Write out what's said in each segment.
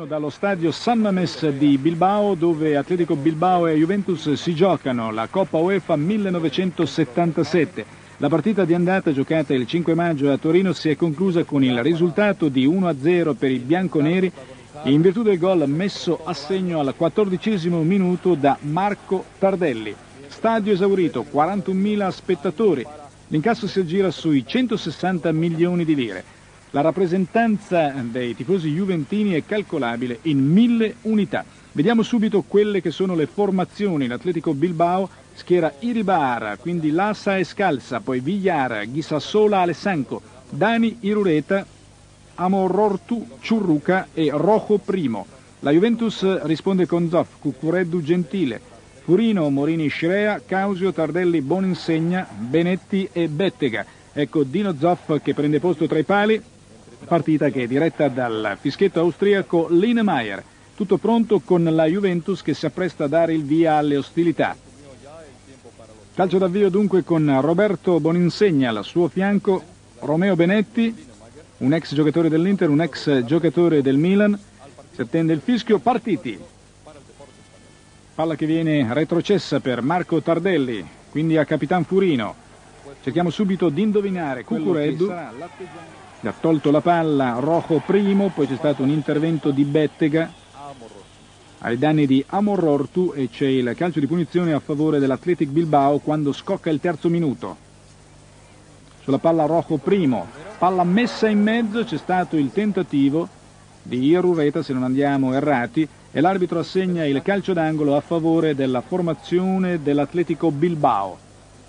Dallo stadio San Mamés di Bilbao, dove Atletico Bilbao e Juventus si giocano la Coppa UEFA 1977. La partita di andata, giocata il 5 maggio a Torino, si è conclusa con il risultato di 1-0 per i bianconeri in virtù del gol messo a segno al 14° minuto da Marco Tardelli. Stadio esaurito, 41.000 spettatori. L'incasso si aggira sui 160 milioni di lire. La rappresentanza dei tifosi juventini è calcolabile in 1000 unità. Vediamo subito quelle che sono le formazioni. L'Atletico Bilbao schiera Iribar, quindi Lassa e Scalza, poi Villar, Guisassola, Alessanco, Dani, Irureta, Amorortu, Ciurruca e Rojo Primo. La Juventus risponde con Zoff, Cucureddu, Gentile, Furino, Morini, Screa, Causio, Tardelli, Boninsegna, Benetti e Bettega. Ecco Dino Zoff che prende posto tra i pali. Partita che è diretta dal fischietto austriaco Linemeyer. Tutto pronto con la Juventus che si appresta a dare il via alle ostilità. Calcio d'avvio dunque con Roberto Boninsegna al suo fianco, Romeo Benetti, un ex giocatore dell'Inter, un ex giocatore del Milan. Si attende il fischio, partiti. Palla che viene retrocessa per Marco Tardelli, quindi a Capitan Furino. Cerchiamo subito di indovinare Cucureddu. Ha tolto la palla Rojo Primo, poi c'è stato un intervento di Bettega ai danni di Amorortu e c'è il calcio di punizione a favore dell'Athletic Bilbao quando scocca il terzo minuto. Sulla palla Rojo Primo, palla messa in mezzo, c'è stato il tentativo di Irureta, se non andiamo errati, e l'arbitro assegna il calcio d'angolo a favore della formazione dell'Atletico Bilbao.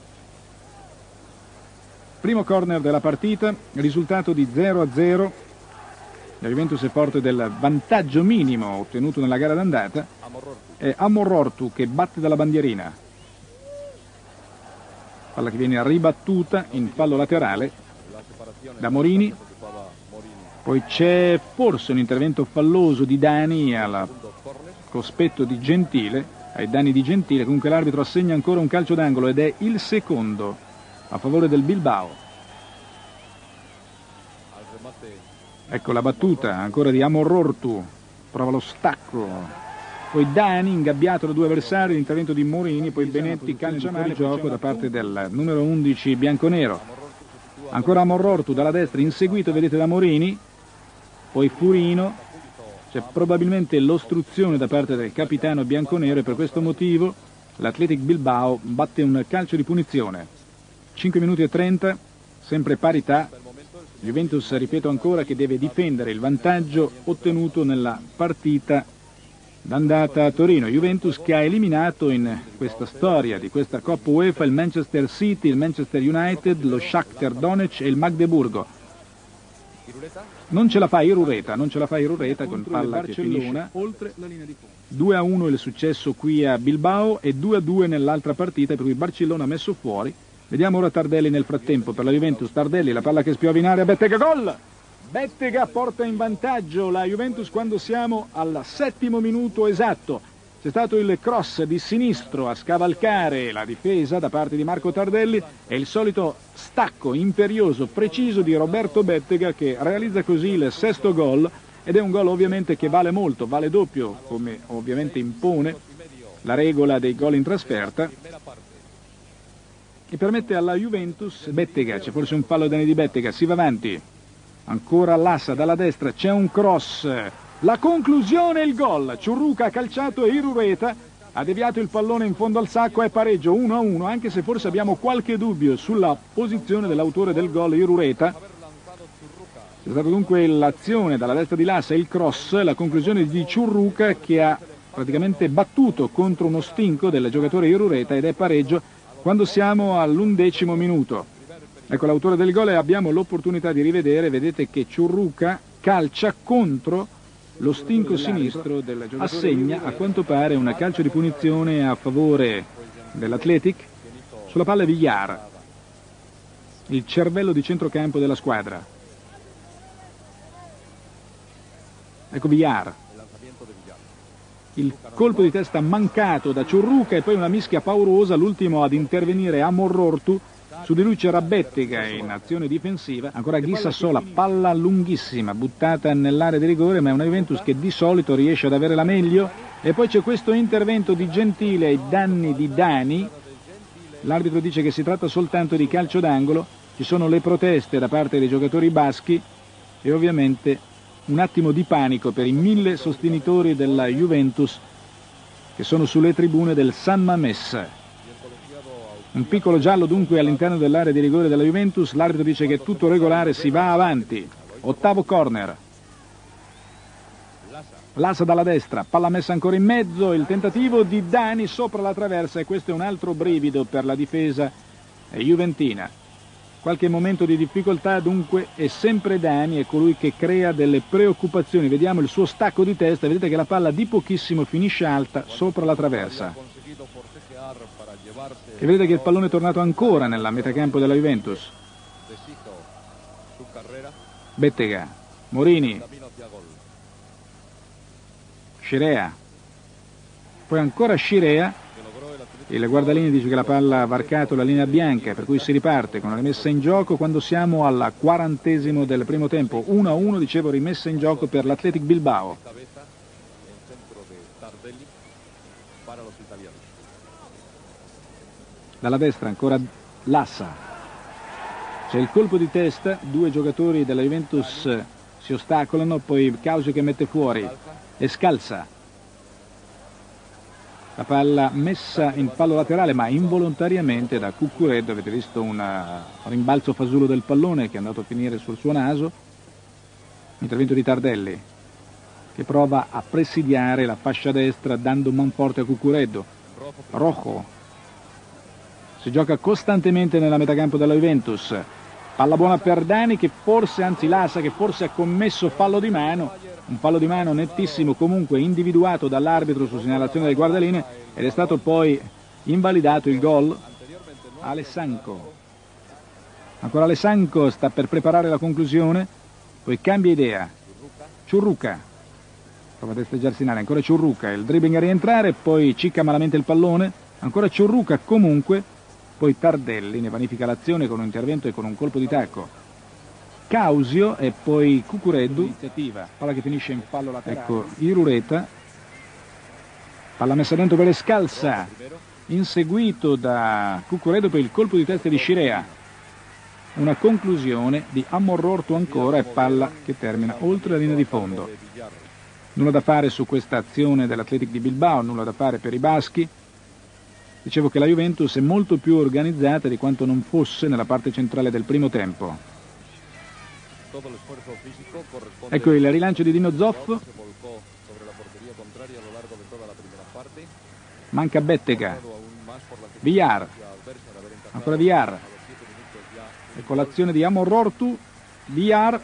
Primo corner della partita, risultato di 0-0. La Juventus è forte del vantaggio minimo ottenuto nella gara d'andata. È Amorortu che batte dalla bandierina. Palla che viene ribattuta in fallo laterale da Morini. Poi c'è forse un intervento falloso di Dani al cospetto di Gentile, ai danni di Gentile. Comunque l'arbitro assegna ancora un calcio d'angolo ed è il secondo a favore del Bilbao. Ecco la battuta ancora di Amorortu, prova lo stacco, poi Dani ingabbiato da due avversari, l'intervento di Morini, poi Benetti calcia male, gioco da parte del numero 11 bianconero. Ancora Amorortu dalla destra, inseguito vedete da Morini, poi Furino, c'è probabilmente l'ostruzione da parte del capitano bianconero e per questo motivo l'Athletic Bilbao batte un calcio di punizione. 5 minuti e 30, sempre parità. Juventus, ripeto ancora, che deve difendere il vantaggio ottenuto nella partita d'andata a Torino. Juventus che ha eliminato in questa storia di questa Coppa UEFA il Manchester City, il Manchester United, lo Shakhtar Donetsk e il Magdeburgo. Non ce la fa Irureta con palla che finisce oltre la linea di fondo. 2-1 il successo qui a Bilbao e 2-2 nell'altra partita, per cui Barcellona ha messo fuori. Vediamo ora Tardelli nel frattempo per la Juventus. Tardelli, la palla che spiova in area, Bettega, gol! Bettega porta in vantaggio la Juventus quando siamo al 7° minuto esatto. C'è stato il cross di sinistro a scavalcare la difesa da parte di Marco Tardelli e il solito stacco imperioso, preciso di Roberto Bettega che realizza così il 6° gol ed è un gol ovviamente che vale molto, vale doppio, come ovviamente impone la regola dei gol in trasferta, e permette alla Juventus. Bettega, c'è forse un fallo ai danni di Bettega, si va avanti, ancora Lassa dalla destra, c'è un cross, la conclusione, il gol. Ciurruca ha calciato e Irureta ha deviato il pallone in fondo al sacco, è pareggio 1-1, anche se forse abbiamo qualche dubbio sulla posizione dell'autore del gol, Irureta. C'è stata dunque l'azione dalla destra di Lassa, il cross, la conclusione di Ciurruca che ha praticamente battuto contro uno stinco del giocatore Irureta ed è pareggio quando siamo all'11° minuto. Ecco l'autore del gol e abbiamo l'opportunità di rivedere, vedete che Ciurruca calcia contro lo stinco sinistro del giocatore. Assegna a quanto pare una calcio di punizione a favore dell'Athletic sulla palla Villar, il cervello di centrocampo della squadra. Ecco Villar, il colpo di testa mancato da Ciurruca e poi una mischia paurosa, l'ultimo ad intervenire Amorortu Su di lui c'era Bettega in azione difensiva, ancora Ghisassola, palla lunghissima, buttata nell'area di rigore, ma è una Juventus che di solito riesce ad avere la meglio. E poi c'è questo intervento di Gentile ai danni di Dani. L'arbitro dice che si tratta soltanto di calcio d'angolo, ci sono le proteste da parte dei giocatori baschi e ovviamente un attimo di panico per i 1000 sostenitori della Juventus che sono sulle tribune del San Mamés. Un piccolo giallo dunque all'interno dell'area di rigore della Juventus, l'arbitro dice che è tutto regolare, si va avanti. Ottavo corner. Lassa dalla destra, palla messa ancora in mezzo, il tentativo di Dani sopra la traversa e questo è un altro brivido per la difesa juventina. Qualche momento di difficoltà dunque è sempre Dani, è colui che crea delle preoccupazioni. Vediamo il suo stacco di testa, vedete che la palla di pochissimo finisce alta sopra la traversa. E vedete che il pallone è tornato ancora nella metacampo della Juventus. Bettega, Morini, Scirea, poi ancora Scirea, il guardalinee dice che la palla ha varcato la linea bianca, per cui si riparte con la rimessa in gioco quando siamo al 40° del primo tempo. 1-1, dicevo, rimessa in gioco per l'Athletic Bilbao. Dalla destra ancora Lassa, c'è il colpo di testa, due giocatori della Juventus si ostacolano, poi Causio che mette fuori e scalza. La palla messa in fallo laterale ma involontariamente da Cuccureddo, avete visto un rimbalzo fasullo del pallone che è andato a finire sul suo naso. Intervento di Tardelli che prova a presidiare la fascia destra dando manforte a Cuccureddo. Rojo si gioca costantemente nella metacampo della Juventus, palla buona per Dani che forse, anzi Lassa che forse ha commesso fallo di mano, un fallo di mano nettissimo comunque individuato dall'arbitro su segnalazione del guardalinee ed è stato poi invalidato il gol. Alessanco, ancora Alessanco sta per preparare la conclusione, poi cambia idea, Ciurruca prova a desteggiarsi in aria, ancora Ciurruca, il dribbling a rientrare, poi cicca malamente il pallone, ancora Ciurruca comunque. Poi Tardelli ne vanifica l'azione con un intervento e con un colpo di tacco. Causio e poi Cuccureddu, palla che finisce in fallo laterale. Ecco Irureta, palla messa dentro per Scalza, inseguito da Cuccureddu per il colpo di testa di Scirea. Una conclusione di Ammorortu ancora e palla che termina oltre la linea di fondo. Nulla da fare su questa azione dell'Athletic di Bilbao, nulla da fare per i baschi. Dicevo che la Juventus è molto più organizzata di quanto non fosse nella parte centrale del primo tempo. Ecco il rilancio di Dino Zoff. Manca Bettega. Villar. Ancora Villar. Ecco l'azione di Ammorortu. Villar.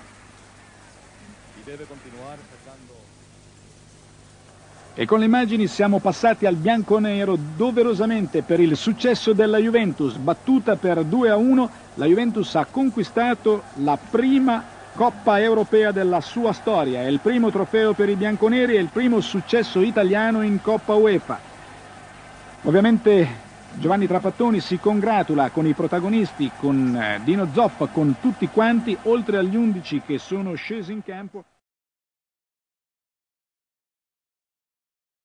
E con le immagini siamo passati al bianconero doverosamente per il successo della Juventus, battuta per 2-1, la Juventus ha conquistato la prima Coppa Europea della sua storia, è il primo trofeo per i bianconeri e il primo successo italiano in Coppa UEFA. Ovviamente Giovanni Trapattoni si congratula con i protagonisti, con Dino Zoff, con tutti quanti, oltre agli 11 che sono scesi in campo.